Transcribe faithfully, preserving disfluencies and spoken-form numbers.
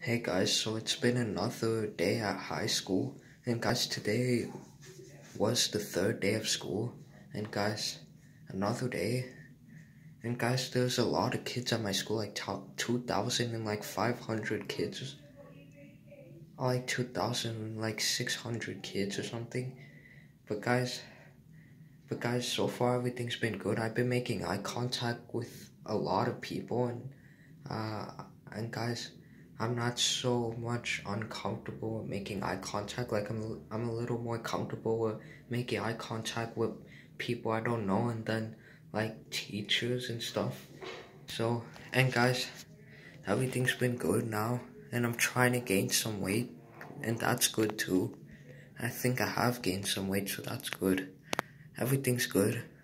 Hey guys, so it's been another day at high school, and guys, today was the third day of school, and guys, another day, and guys, there's a lot of kids at my school, like two thousand and like five hundred kids, or like two thousand and like six hundred kids or something, but guys, but guys, so far everything's been good. I've been making eye contact with a lot of people, and, uh, and guys, I'm not so much uncomfortable with making eye contact. Like I'm, I'm a little more comfortable with making eye contact with people I don't know, and then like teachers and stuff. So, and guys, everything's been good now, and I'm trying to gain some weight, and that's good too. I think I have gained some weight, so that's good. Everything's good.